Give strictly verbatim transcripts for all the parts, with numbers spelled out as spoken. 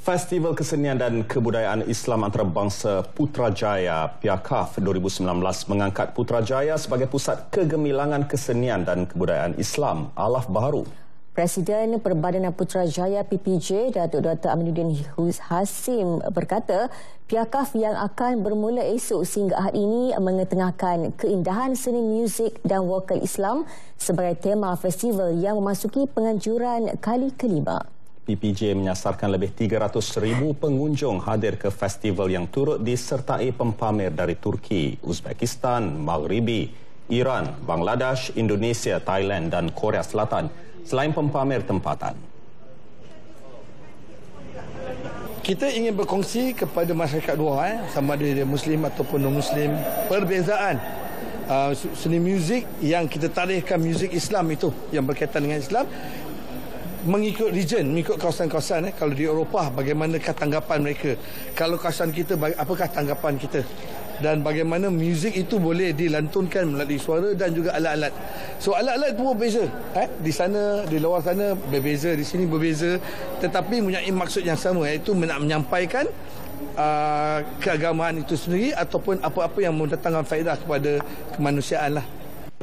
Festival Kesenian dan Kebudayaan Islam Antarabangsa Putrajaya P I A K A F dua ribu sembilan belas mengangkat Putrajaya sebagai pusat kegemilangan kesenian dan kebudayaan Islam alaf baharu. Presiden Perbadanan Putrajaya P P J, Datuk Doktor Aminuddin Hasim berkata, P I A K A F yang akan bermula esok sehingga Ahad ini mengetengahkan keindahan seni muzik dan vokal Islam sebagai tema festival yang memasuki penganjuran kali kelima. P P J menyasarkan lebih tiga ratus ribu pengunjung hadir ke festival yang turut disertai pempamer dari Turki, Uzbekistan, Maghribi, Iran, Bangladesh, Indonesia, Thailand dan Korea Selatan selain pempamer tempatan. Kita ingin berkongsi kepada masyarakat luar, eh, sama ada dia Muslim ataupun non-Muslim, perbezaan uh, seni muzik yang kita tarikhkan muzik Islam itu yang berkaitan dengan Islam mengikut region, mengikut kawasan-kawasan. Eh. Kalau di Eropah, bagaimanakah tanggapan mereka? Kalau kawasan kita, apakah tanggapan kita? Dan bagaimana muzik itu boleh dilantunkan melalui suara dan juga alat-alat. So alat-alat itu berbeza. Eh? Di sana, di luar sana berbeza, di sini berbeza. Tetapi mempunyai maksud yang sama, iaitu nak menyampaikan uh, keagamaan itu sendiri ataupun apa-apa yang mendatangkan faedah kepada kemanusiaan lah.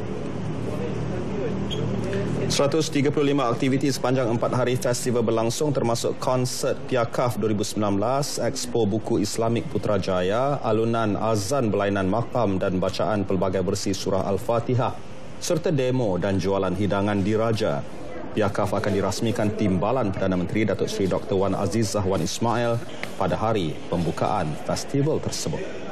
seratus tiga puluh lima aktiviti sepanjang empat hari festival berlangsung termasuk konsert P I A K A F dua ribu sembilan belas, Expo Buku Islamik Putrajaya, alunan azan berlainan maqam dan bacaan pelbagai versi surah Al-Fatihah, serta demo dan jualan hidangan diraja. P I A K A F akan dirasmikan Timbalan Perdana Menteri Datuk Seri Doktor Wan Azizah Wan Ismail pada hari pembukaan festival tersebut.